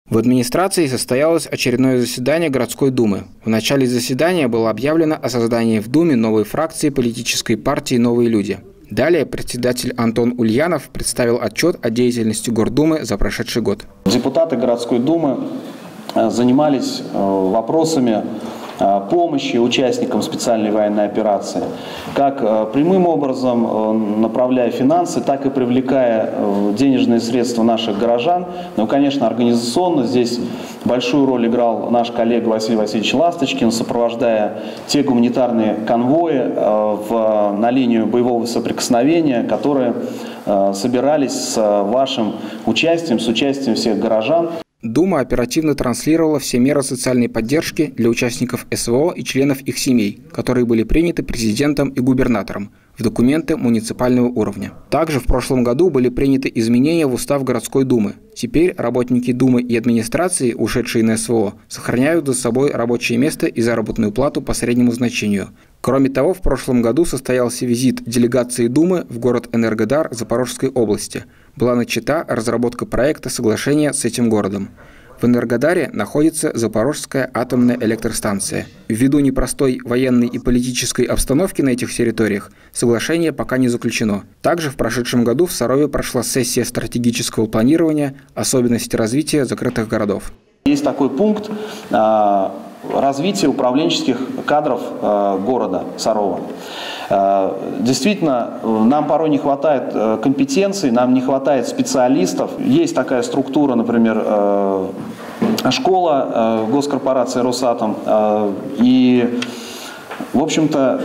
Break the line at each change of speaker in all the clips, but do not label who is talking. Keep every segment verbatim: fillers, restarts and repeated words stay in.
В администрации состоялось очередное заседание городской думы. В начале заседания было объявлено о создании в Думе новой фракции политической партии «Новые люди». Далее председатель Антон Ульянов представил отчет о деятельности Гордумы за прошедший год.
Депутаты городской думы занимались вопросами помощи участникам специальной военной операции, как прямым образом направляя финансы, так и привлекая денежные средства наших горожан. Ну, конечно, организационно здесь большую роль играл наш коллега Василий Васильевич Ласточкин, сопровождая те гуманитарные конвои в, на линию боевого соприкосновения, которые собирались с вашим участием, с участием всех горожан.
Дума оперативно транслировала все меры социальной поддержки для участников СВО и членов их семей, которые были приняты президентом и губернатором в документы муниципального уровня. Также в прошлом году были приняты изменения в устав городской думы. Теперь работники думы и администрации, ушедшие на СВО, сохраняют за собой рабочее место и заработную плату по среднему значению. Кроме того, в прошлом году состоялся визит делегации Думы в город Энергодар Запорожской области. Была начата разработка проекта соглашения с этим городом. В Энергодаре находится Запорожская атомная электростанция. Ввиду непростой военной и политической обстановки на этих территориях соглашение пока не заключено. Также в прошедшем году в Сарове прошла сессия стратегического планирования «Особенности развития закрытых городов».
Есть такой пункт развития управленческих кадров города Сарова. Действительно, нам порой не хватает компетенций, нам не хватает специалистов. Есть такая структура, например, школа госкорпорации «Росатом». И, в общем-то,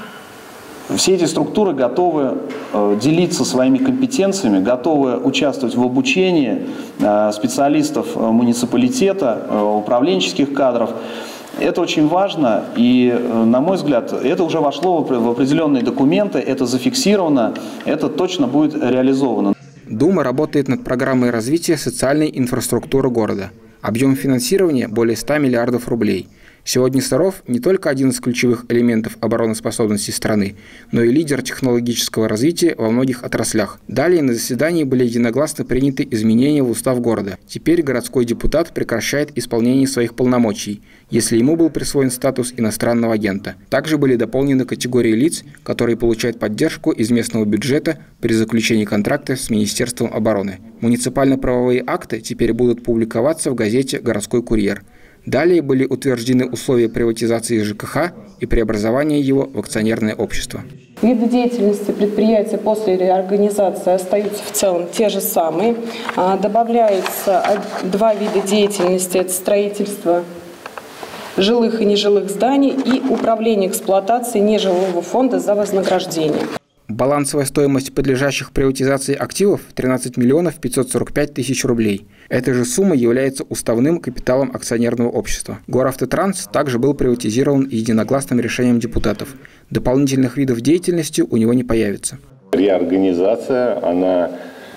все эти структуры готовы делиться своими компетенциями, готовы участвовать в обучении специалистов муниципалитета, управленческих кадров. Это очень важно, и, на мой взгляд, это уже вошло в определенные документы, это зафиксировано, это точно будет реализовано.
Дума работает над программой развития социальной инфраструктуры города. Объем финансирования более ста миллиардов рублей. Сегодня Саров не только один из ключевых элементов обороноспособности страны, но и лидер технологического развития во многих отраслях. Далее на заседании были единогласно приняты изменения в устав города. Теперь городской депутат прекращает исполнение своих полномочий, если ему был присвоен статус иностранного агента. Также были дополнены категории лиц, которые получают поддержку из местного бюджета при заключении контракта с Министерством обороны. Муниципально-правовые акты теперь будут публиковаться в газете «Городской курьер». Далее были утверждены условия приватизации ЖКХ и преобразования его в акционерное общество.
Виды деятельности предприятия после реорганизации остаются в целом те же самые. Добавляется два вида деятельности – это строительство жилых и нежилых зданий и управление эксплуатацией нежилого фонда за вознаграждение.
Балансовая стоимость подлежащих приватизации активов – тринадцать миллионов пятьсот сорок пять тысяч рублей. Эта же сумма является уставным капиталом акционерного общества. Горавтотранс также был приватизирован единогласным решением депутатов. Дополнительных видов деятельности у него не появится.
Реорганизация, она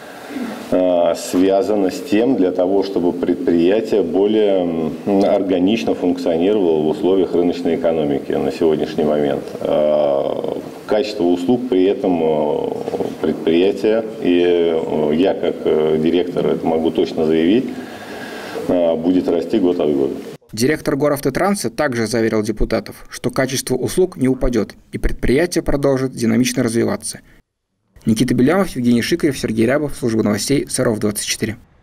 э, связана с тем, для того, чтобы предприятие более органично функционировало в условиях рыночной экономики на сегодняшний момент. Э, Качество услуг при этом предприятия, и я как директор это могу точно заявить, будет расти год от года.
Директор Горавтотранса также заверил депутатов, что качество услуг не упадет, и предприятие продолжит динамично развиваться. Никита Белямов, Евгений Шикарев, Сергей Рябов, служба новостей Саров двадцать четыре.